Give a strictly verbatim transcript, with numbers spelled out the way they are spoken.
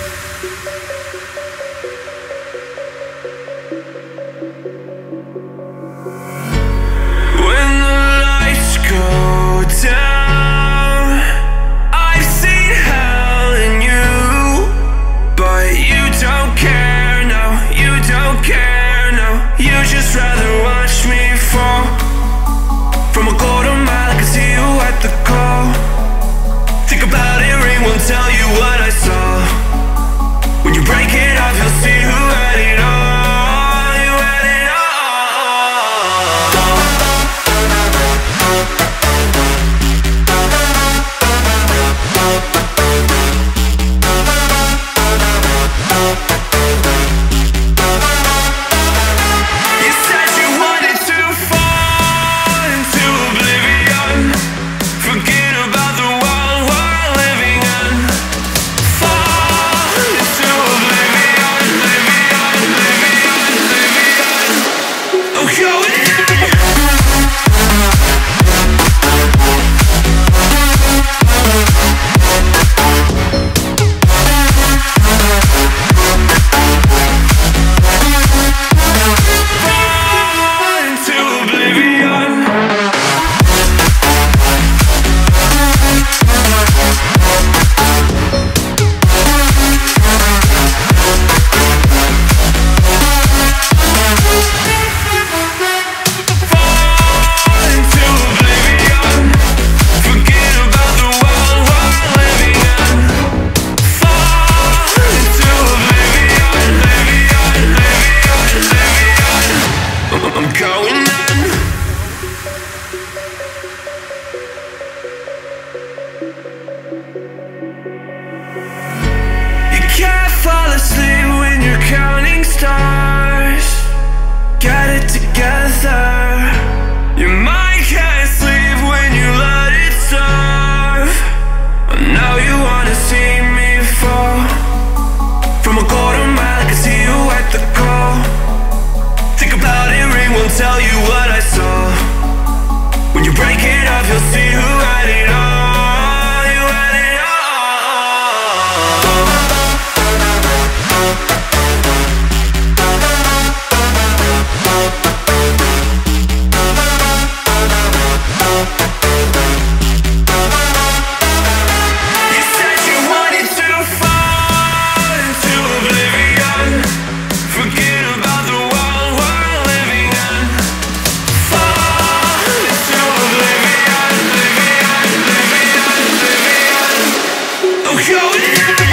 Tell you what I saw. When you break it up, you'll see who had it all. You had it You said you wanted to fall into oblivion. Forget about the world we're living in. Fall into oblivion, oblivion, oblivion, oblivion. Oh, go now.